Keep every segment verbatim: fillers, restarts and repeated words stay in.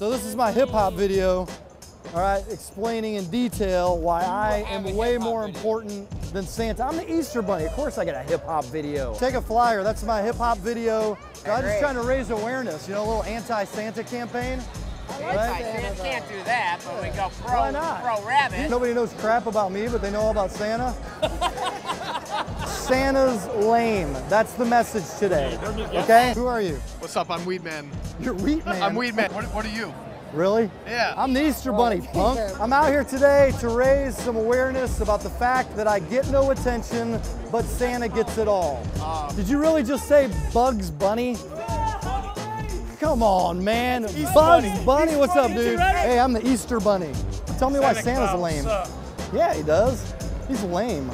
So this is my hip hop video, all right, explaining in detail why I am way more important than Santa. I'm the Easter Bunny. Of course I get a hip hop video. Take a flyer, that's my hip hop video. So I'm just trying to raise awareness, you know, a little anti-Santa campaign. Right? Can't, can't do that, but we go pro, Why not? pro rabbit. Nobody knows crap about me, but they know all about Santa. Santa's lame. That's the message today. Okay? Who are you? What's up? I'm Weed Man. You're Wheat Man. I'm Weed Man. What, what are you? Really? Yeah. I'm the Easter Bunny, punk. I'm out here today to raise some awareness about the fact that I get no attention, but Santa gets it all. Uh, Did you really just say Bugs Bunny? Come on, man. Easter Bugs Bunny. Bunny. What's up, dude? Hey, I'm the Easter Bunny. Tell me why Santa's lame. Yeah, he does. He's lame.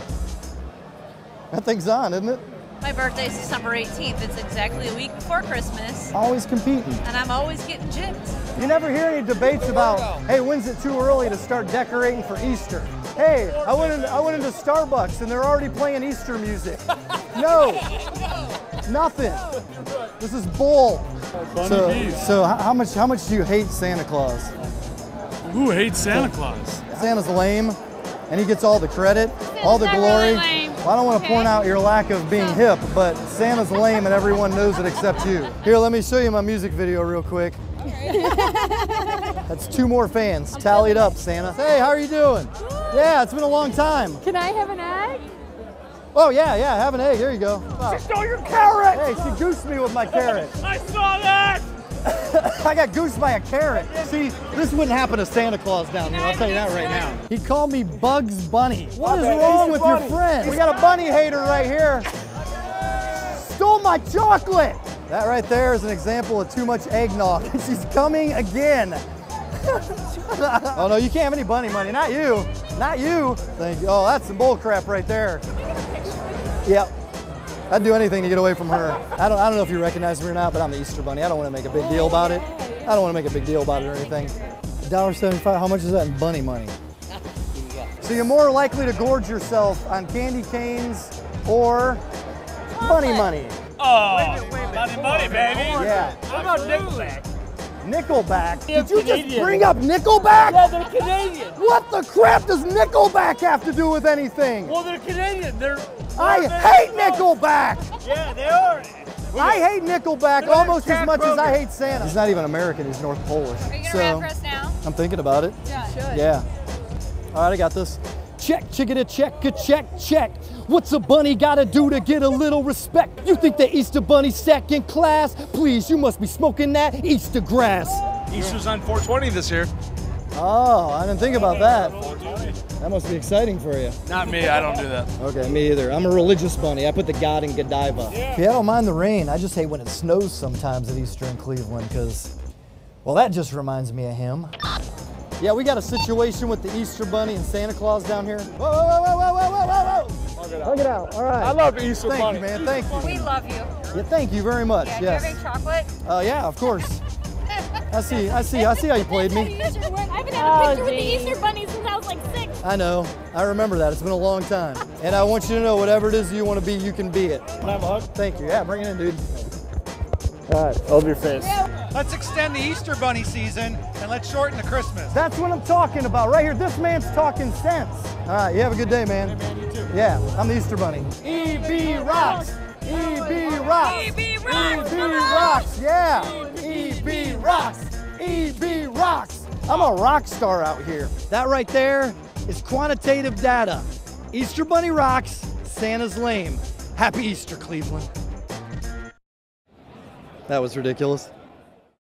That thing's on, isn't it? My birthday's December eighteenth. It's exactly a week before Christmas. Always competing. And I'm always getting gypped. You never hear any debates about, hey, when's it too early to start decorating for Easter? Hey, I went into, I went into Starbucks and they're already playing Easter music. No, nothing. This is bull. So, so how much how much do you hate Santa Claus? Who hates Santa Claus? Santa's lame, and he gets all the credit, all the glory. Really well, I don't want to point out your lack of being hip, but Santa's lame and everyone knows it except you. Here, let me show you my music video real quick. That's two more fans. Tallied up, Santa. Hey, how are you doing? Yeah, it's been a long time. Can I have an egg? Oh, yeah, yeah, have an egg. There you go. She stole your carrot! Hey, she goosed me with my carrot. I saw that! I got goosed by a carrot. See, this wouldn't happen to Santa Claus down here, I'll tell you that right now. He called me Bugs Bunny. What is wrong with your friend? We got a bunny hater right here. Stole my chocolate. That right there is an example of too much eggnog. She's coming again. Oh no, you can't have any bunny money, not you. Not you. Thank you. Oh, that's some bull crap right there. Yep. I'd do anything to get away from her. I don't, I don't know if you recognize me or not, but I'm the Easter Bunny. I don't want to make a big deal about it. I don't want to make a big deal about it or anything. one dollar seventy-five, how much is that in bunny money? So you're more likely to gorge yourself on candy canes or bunny money. Oh, bunny money, baby. Yeah. How about Nickelback? Nickelback? Yeah, Did you Canadian. just bring up Nickelback? Yeah, they're Canadian. What the crap does Nickelback have to do with anything? Well, they're Canadian. They're. I hate Nickelback! Yeah, they are. I hate Nickelback Look at almost Cat as much as I Kroger. hate Santa. He's not even American, he's North Polish. Are you gonna So, rap for us now? I'm thinking about it. Yeah, should. Yeah. All right, I got this. Check, chickada, check, a check, check. What's a bunny gotta do to get a little respect? You think the Easter Bunny's second class? Please, you must be smoking that Easter grass. Easter's on four twenty this year. Oh, I didn't think about that. That must be exciting for you. Not me, I don't do that. Okay, me either. I'm a religious bunny. I put the God in Godiva. Yeah. yeah, I don't mind the rain. I just hate when it snows sometimes at Easter in Cleveland because, well, that just reminds me of him. Yeah, we got a situation with the Easter Bunny and Santa Claus down here. Whoa, whoa, whoa, whoa, whoa, whoa, whoa! Look it out. Look it out. All right. I love Easter Thank Bunny. you, man. Thank you. We love you. Yeah, thank you very much. Yeah, yes. do you have any chocolate? Uh, yeah, of course. I see. I see. I see how you played me. I've been having a picture with the Easter Bunny since I was like six. I know. I remember that. It's been a long time. And I want you to know whatever it is you want to be, you can be it. Can I have a hug? Thank you. Yeah, bring it in, dude. All right, hold your face. Let's extend the Easter Bunny season and let's shorten the Christmas. That's what I'm talking about right here. This man's talking sense. All right, you have a good day, man. Hey, man, you too. Yeah, I'm the Easter Bunny. E B rocks. E B rocks. E B rocks. E B rocks. Yeah. E B rocks. E B rocks. I'm a rock star out here. That right there is quantitative data. Easter Bunny rocks. Santa's lame. Happy Easter, Cleveland. That was ridiculous.